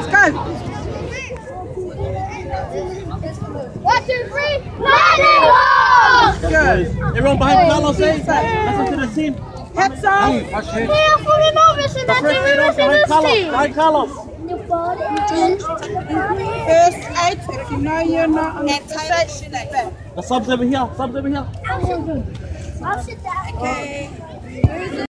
1, 2, 3. Minihawks! Good. Everyone behind Carlos, say listen to the team. Heads up. Hey, We are falling over, so that's First aid off behind Carlos. Behind Carlos. First aid, if you know you're not on the first aid. The subs over here. Subs over here. I'll sit down. Okay.